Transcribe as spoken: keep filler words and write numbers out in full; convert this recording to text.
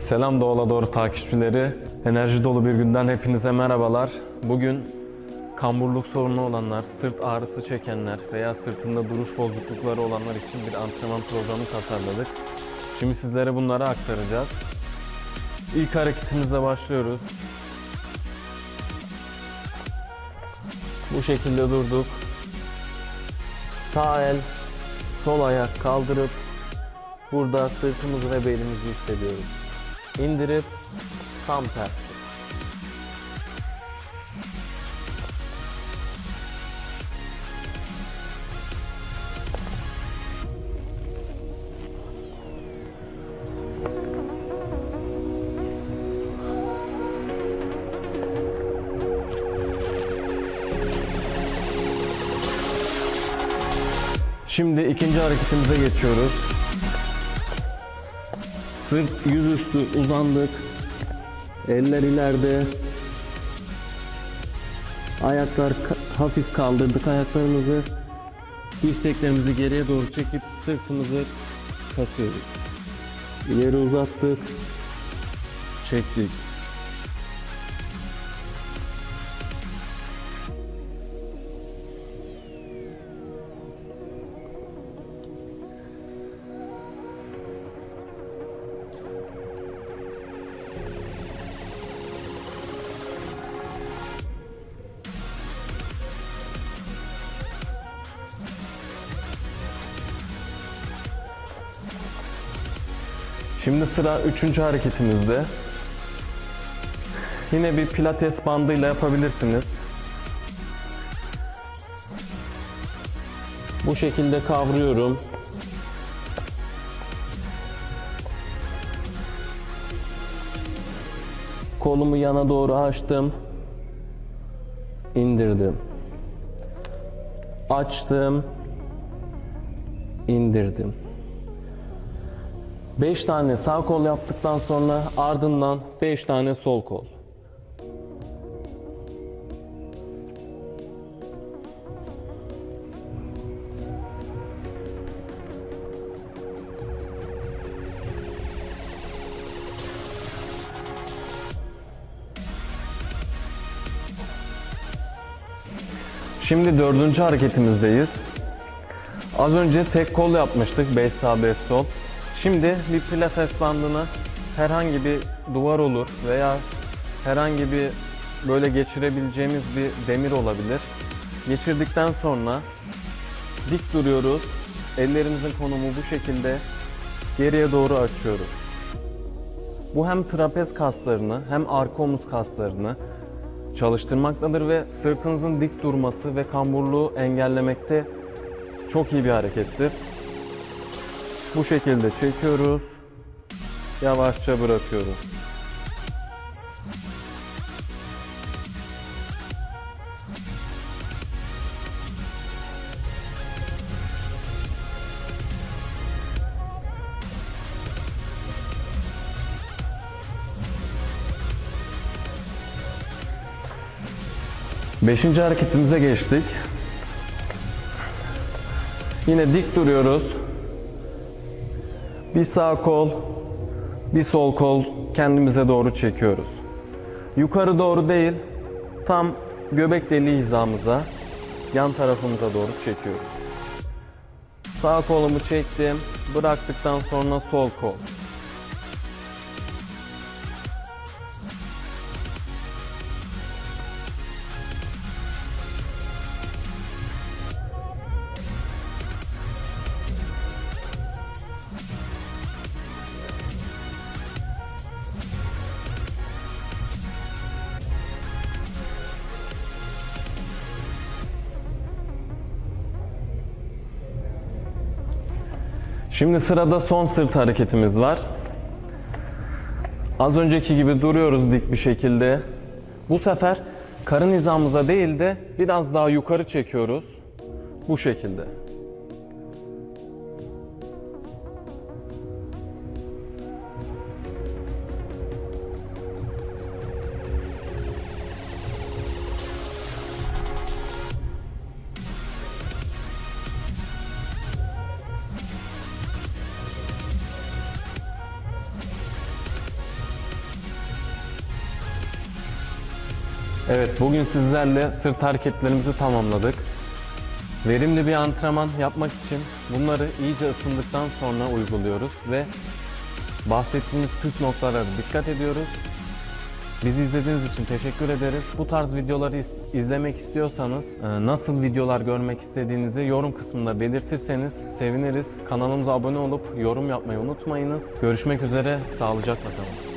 Selam Doğala Doğru takipçileri. Enerji dolu bir günden hepinize merhabalar. Bugün kamburluk sorunu olanlar, sırt ağrısı çekenler veya sırtında duruş bozuklukları olanlar için bir antrenman programı tasarladık. Şimdi sizlere bunları aktaracağız. İlk hareketimizle başlıyoruz. Bu şekilde durduk. Sağ el, sol ayak kaldırıp burada sırtımızı ve belimizi hissediyoruz. İndirip tam tersi. Şimdi ikinci hareketimize geçiyoruz. Sırt yüzüstü uzandık. Eller ileride. Ayaklar hafif kaldırdık ayaklarımızı. Dirseklerimizi geriye doğru çekip sırtımızı kasıyoruz. İleri uzattık. Çektik. Şimdi sıra üçüncü hareketimizde. Yine bir pilates bandıyla yapabilirsiniz. Bu şekilde kavruyorum. Kolumu yana doğru açtım. İndirdim. Açtım. İndirdim. beş tane sağ kol yaptıktan sonra ardından beş tane sol kol. Şimdi dördüncü hareketimizdeyiz. Az önce tek kol yapmıştık, beş sağ beş sol. Şimdi bir pilates bandını herhangi bir duvar olur veya herhangi bir böyle geçirebileceğimiz bir demir olabilir. Geçirdikten sonra dik duruyoruz. Ellerimizin konumu bu şekilde geriye doğru açıyoruz. Bu hem trapez kaslarını hem arka omuz kaslarını çalıştırmaktadır ve sırtınızın dik durması ve kamburluğu engellemekte çok iyi bir harekettir. Bu şekilde çekiyoruz. Yavaşça bırakıyoruz. Beşinci hareketimize geçtik. Yine dik duruyoruz. Bir sağ kol, bir sol kol kendimize doğru çekiyoruz. Yukarı doğru değil, tam göbek deliği hizamıza, yan tarafımıza doğru çekiyoruz. Sağ kolumu çektim, bıraktıktan sonra sol kol. Şimdi sırada son sırt hareketimiz var. Az önceki gibi duruyoruz dik bir şekilde. Bu sefer karın hizamıza değil de biraz daha yukarı çekiyoruz. Bu şekilde. Evet, bugün sizlerle sırt hareketlerimizi tamamladık. Verimli bir antrenman yapmak için bunları iyice ısındıktan sonra uyguluyoruz ve bahsettiğimiz püf noktalara dikkat ediyoruz. Bizi izlediğiniz için teşekkür ederiz. Bu tarz videoları iz- izlemek istiyorsanız, e, nasıl videolar görmek istediğinizi yorum kısmında belirtirseniz seviniriz. Kanalımıza abone olup yorum yapmayı unutmayınız. Görüşmek üzere, sağlıcakla kalın.